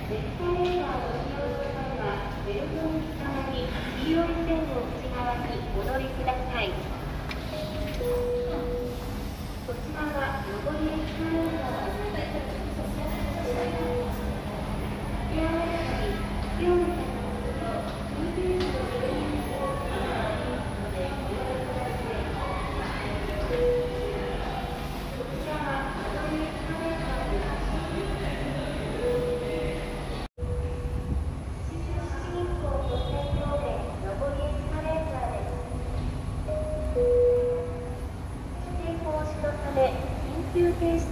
エスカレーターを使用の際は、ベルトにつながり、黄色い線の内側にお乗りください。こちらは上りエスカレーターです。緊急停止